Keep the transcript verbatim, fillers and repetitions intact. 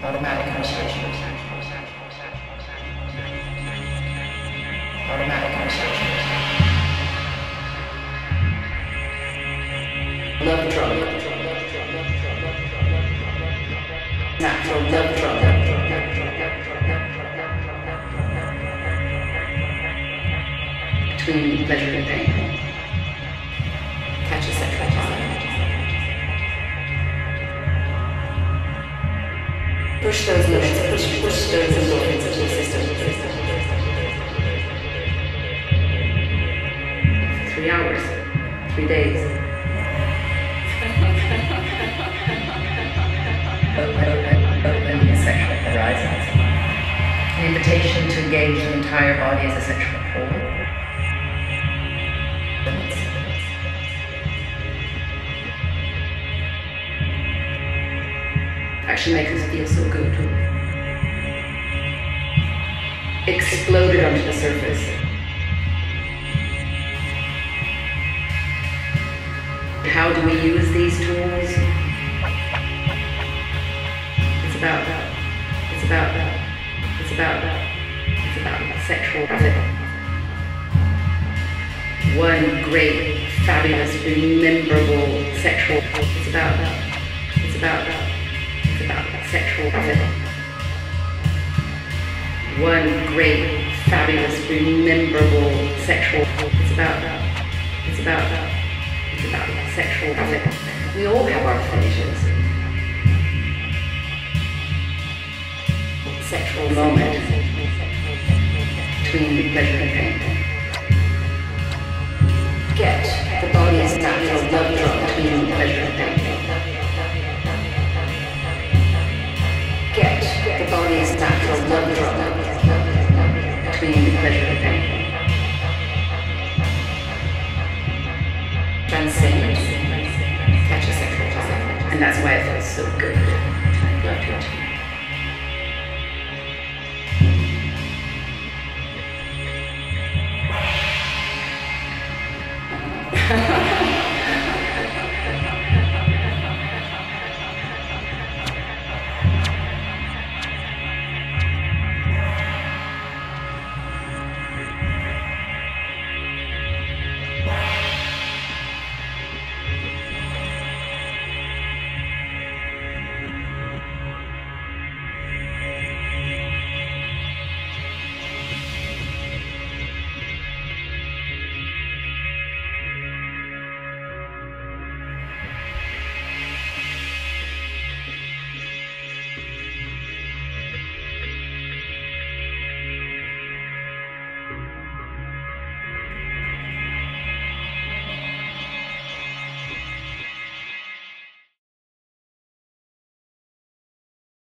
Automatic initiation. Automatic initiation. Love drug. Natural love drug. Between pleasure and pain. Catch a sexual high. Push those limits, push, push those endorphins into the system. Three hours, three days. Open a sexual horizon. An invitation to engage the entire body as a sexual whole. Actually makes us feel so good. Exploded onto the surface. How do we use these tools? It's about, it's about, it's about, it's about sexual traffic. One great, fabulous, rememberable sexual, it's about, it's about, it's about sexual traffic. One great, fabulous, rememberable sexual, it's about, it's about, it's about sexual traffic. We all have our fetishes. Sexual moment between pleasure and pain. Get the body's natural love drug between pleasure and pain. Get the body's natural love drug between pleasure and pain.